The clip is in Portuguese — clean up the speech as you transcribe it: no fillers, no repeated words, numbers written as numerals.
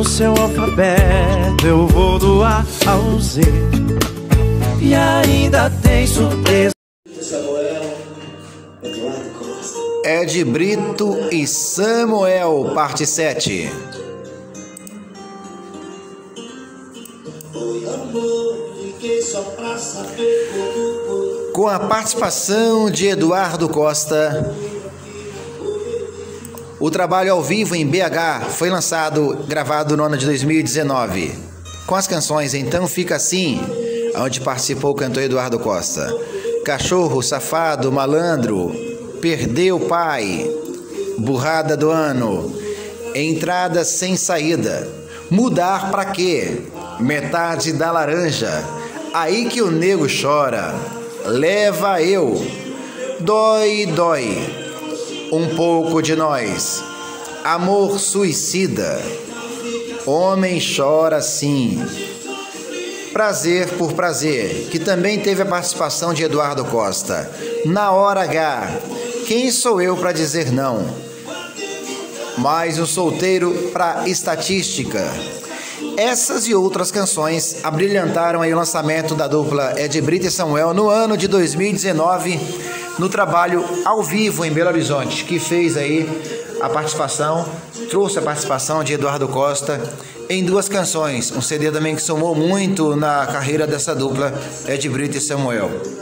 no seu alfabeto eu vou do A ao Z. E ainda tem surpresa. Samuel, Eduardo Costa. Ed Brito e Samuel, parte 7. Oi, amor, fiquei só pra saber como. Com a participação de Eduardo Costa, o trabalho ao vivo em BH foi gravado no ano de 2019, com as canções Então Fica Assim, onde participou o cantor Eduardo Costa, Cachorro, Safado, Malandro, Perdeu o Pai, Burrada do Ano, Entrada Sem Saída, Mudar Pra Quê, Metade da Laranja, Aí Que o Nego Chora, Leva Eu, Dói Dói, Um Pouco de Nós, Amor Suicida, Homem Chora Sim, Prazer por Prazer, que também teve a participação de Eduardo Costa, Na Hora H, Quem Sou Eu Pra Dizer Não, Mais um Solteiro pra Estatística. Essas e outras canções abrilhantaram aí o lançamento da dupla Ed Brito e Samuel no ano de 2019, no trabalho ao vivo em Belo Horizonte, que fez aí a participação, trouxe a participação de Eduardo Costa em 2 canções, um CD também que somou muito na carreira dessa dupla Ed Brito e Samuel.